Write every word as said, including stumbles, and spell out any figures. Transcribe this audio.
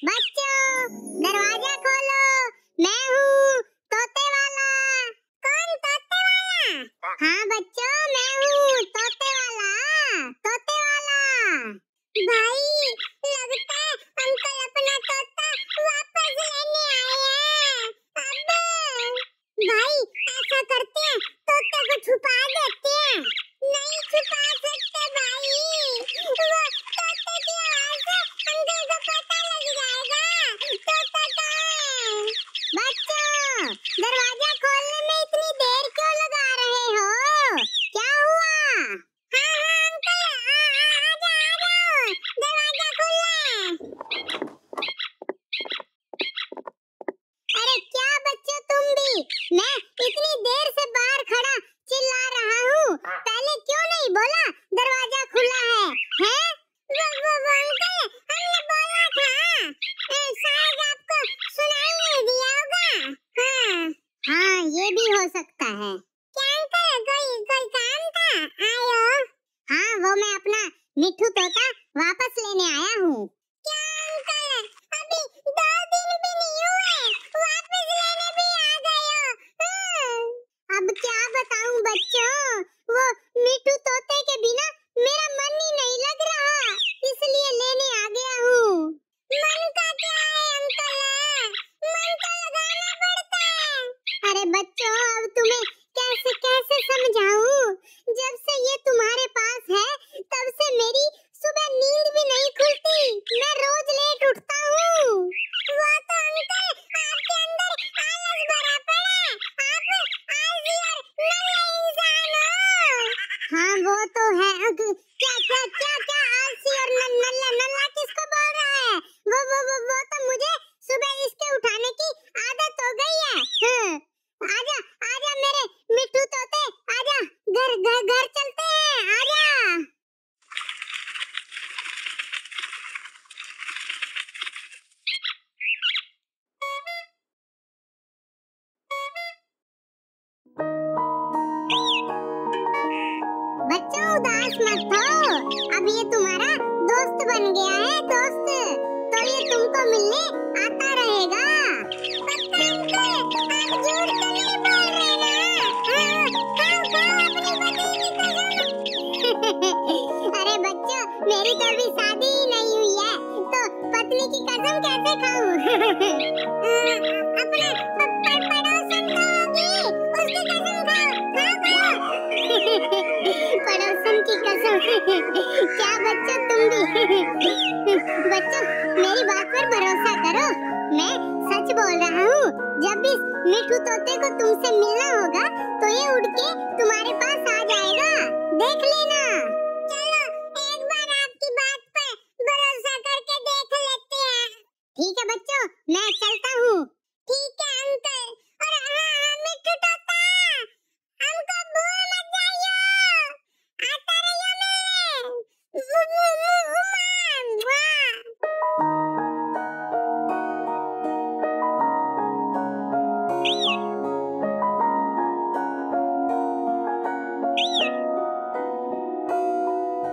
बच्चों दरवाजा खोलो, मैं हूँ तोते वाला। कौन तोते वाला? हाँ बच्चों मैं हूँ तोते वाला, तोते वाला। भाई लगता है अंकल अपना तोता वापस लेने आए हैं। अबे भाई ऐसा करते हैं, तोते को छुपा देते हैं। नहीं छुपा सकते भाई, वो तोते की आवाज से अंकल को पता लग जाएगा तोता कहाँ है। बच्चों दरवाजा खोलने में इतनी देर क्यों लगा रहे हो? क्या हुआ? हाँ हाँ अंकल आ आ आ जाओ, दरवाजा खुला है। अरे क्या बच्चों तुम भी, मैं इतनी देर से बाहर खड़ा चिल्ला रहा हूँ, पहले क्यों नहीं बोला दरवाजा खुला है? हैं? वो वो वो अंकल हमने बोला था, ए, शायद आपको सुनाई नहीं दिया होगा। हाँ हाँ ये भी हो सकता है। क्या अंकल कोई कोई काम था, आयो? हाँ वो मैं अपना मिठू तोता वापस लेने आया हूँ। क्या अंकल अभी दो दिन भी नहीं हुए, वापस लेने भी आ गए हो? हाँ। अब क्या बताऊं बच्चों, वो मिठू तोते के बिना मेरा मन ही नहीं लग रहा, इसलिए लेने आ गया हूँ। मन का क्या है अंकल, मन तो लगाना पड़ता है। अरे बच्चों अब तुम्हें कैसे कैसे समझाऊं, जब से ये तुम्हारे पास है तब से मेरी सुबह नींद भी नहीं खुलती, मैं रोज लेट उठता हूँ। वो तो अंकल आपके अंदर आलस भरा पड़ा है, आप आलसी और नल्ले इंसान हो। हाँ वो तो है, क्या क्या क्या क्या आलसी और नल्ला नल्ला किसको बोल रहा है? वो वो वो वो तो मुझे सुबह इसके उठाने की आदत हो गई है। हाँ। आजा आजा मेरे मिठू तोते, आजा घर घर घर चलते हैं, आजा। बच्चों उदास मत हो, अब ये तुम्हारा दोस्त बन गया है, दोस्त तो ये तुमको मिलने आता रहेगा। पक्का अंकल आप झूठ तो नहीं बोल रहे ना? हाँ, खाओ खाओ अपनी पत्नी की कसम। अरे बच्चों मेरी तो अभी शादी ही नहीं हुई है, तो पत्नी की कसम कैसे खाऊं? अपना पड़ोसन तो होगी, उसकी कसम खाओ, खाओ खाओ। पड़ोसन की कसम, क्या बच्चों तुम भी? बच्चों मेरी बात पर भरोसा करो, मैं सच बोल रहा हूँ, जब भी मिठू तोते को तुमसे मिलना होगा तो ये उड़ के तुम्हारे पास आ जाएगा।